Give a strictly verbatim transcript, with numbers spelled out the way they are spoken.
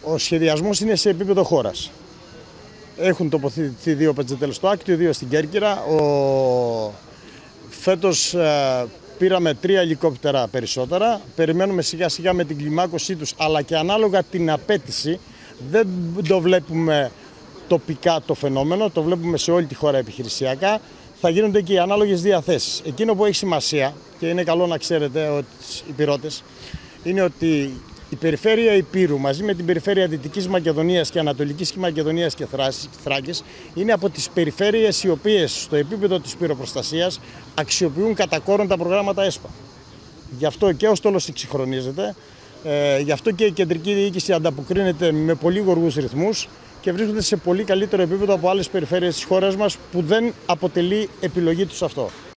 Ο σχεδιασμός είναι σε επίπεδο χώρας. Έχουν τοποθετηθεί δύο πετζετέλες στο Άκτιο, δύο στην Κέρκυρα. Ο... Φέτος ε, πήραμε τρία ελικόπτερα περισσότερα. Περιμένουμε σιγά σιγά με την κλιμάκωσή τους, αλλά και ανάλογα την απέτηση. Δεν το βλέπουμε τοπικά το φαινόμενο, το βλέπουμε σε όλη τη χώρα επιχειρησιακά. Θα γίνονται και οι ανάλογες διαθέσεις. Εκείνο που έχει σημασία, και είναι καλό να ξέρετε ότι οι πυρώτες, είναι ότι η περιφέρεια Ηπείρου μαζί με την περιφέρεια Δυτικής Μακεδονίας και Ανατολικής Μακεδονίας και Θράκης είναι από τις περιφέρειες οι οποίες στο επίπεδο της πυροπροστασίας αξιοποιούν κατά κόρον τα προγράμματα ΕΣΠΑ. Γι' αυτό και ο στόλος εξυγχρονίζεται, ε, γι' αυτό και η κεντρική διοίκηση ανταποκρίνεται με πολύ γοργούς ρυθμούς και βρίσκονται σε πολύ καλύτερο επίπεδο από άλλες περιφέρειες της χώρας μας που δεν αποτελεί επιλογή τους αυτό.